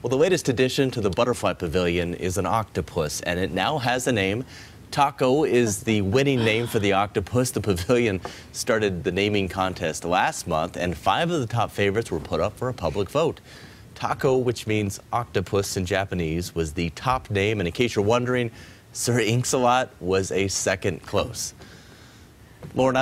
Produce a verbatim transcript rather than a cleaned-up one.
Well, the latest addition to the Butterfly Pavilion is an octopus, and it now has a name. Tako is the winning name for the octopus. The pavilion started the naming contest last month, and five of the top favorites were put up for a public vote. Tako, which means octopus in Japanese, was the top name, and in case you're wondering, Sir Inks-a-Lot was a second close. Lauren,